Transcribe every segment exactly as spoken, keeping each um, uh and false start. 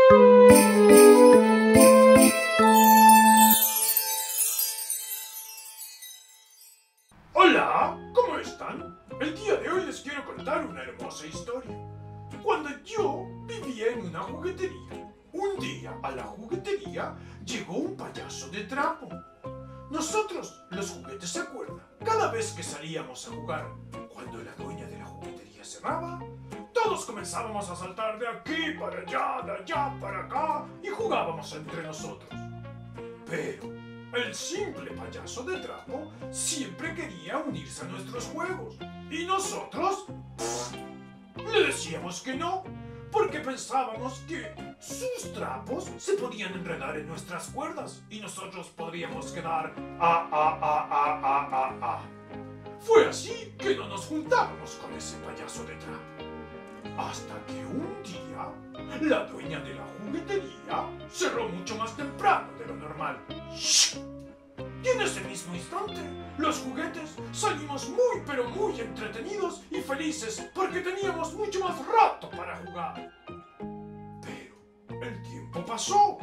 Hola, ¿cómo están? El día de hoy les quiero contar una hermosa historia. Cuando yo vivía en una juguetería, un día a la juguetería llegó un payaso de trapo. Nosotros, los juguetes, ¿se acuerdan? Cada vez que salíamos a jugar, cuando la dueña de la juguetería cerraba, todos comenzábamos a saltar de aquí para allá, de allá para acá y jugábamos entre nosotros. Pero el simple payaso de trapo siempre quería unirse a nuestros juegos. Y nosotros pff, le decíamos que no, porque pensábamos que sus trapos se podían enredar en nuestras cuerdas y nosotros podríamos quedar a, a, a, a, a, a, a. Fue así que no nos juntábamos con ese payaso de trapo. Hasta que un día, la dueña de la juguetería cerró mucho más temprano de lo normal. ¡Shh! Y en ese mismo instante, los juguetes salimos muy pero muy entretenidos y felices porque teníamos mucho más rato para jugar. Pero el tiempo pasó.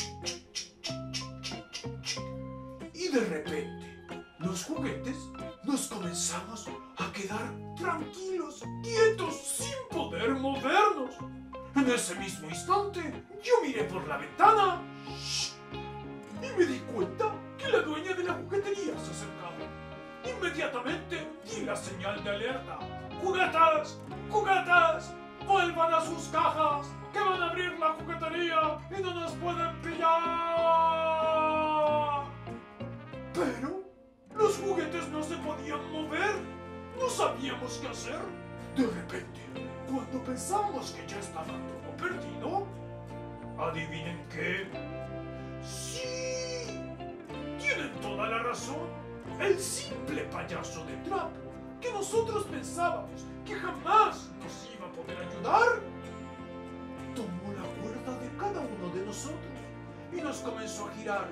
Y de repente, los juguetes nos comenzamos a quedar tranquilos, quietos, sin poder movernos. En ese mismo instante, yo miré por la ventana y me di cuenta que la dueña de la juguetería se acercaba. Inmediatamente di la señal de alerta. ¡Juguetes! ¡Juguetes! ¡Vuelvan a sus cajas! ¡Que van a abrir la juguetería y no nos pueden pillar! Pero los juguetes no se podían mover. No sabíamos qué hacer. De repente, cuando pensamos que ya estaba todo perdido, ¿adivinen qué? ¡Sí! Tienen toda la razón. El simple payaso de trapo, que nosotros pensábamos que jamás nos iba a poder ayudar, tomó la cuerda de cada uno de nosotros y nos comenzó a girar.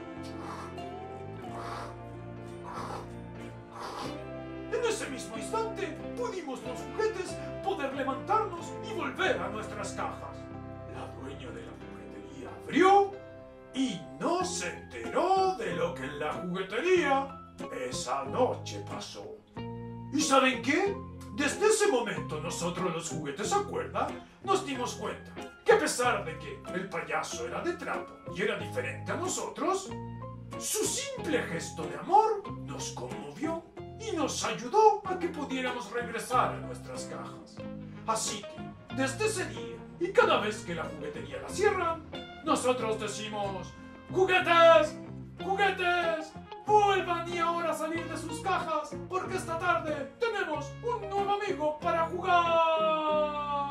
En ese mismo instante pudimos los juguetes poder levantarnos y volver a nuestras cajas. La dueña de la juguetería abrió y no se enteró de lo que en la juguetería esa noche pasó. ¿Y saben qué? Desde ese momento nosotros los juguetes, ¿se acuerdan? Nos dimos cuenta que a pesar de que el payaso era de trapo y era diferente a nosotros, su simple gesto de amor nos conmovió y nos ayudó a que pudiéramos regresar a nuestras cajas. Así que, desde ese día y cada vez que la juguetería la cierran, nosotros decimos: ¡juguetes! ¡Juguetes! ¡Vuelvan y ahora salir de sus cajas! Porque esta tarde tenemos un nuevo amigo para jugar.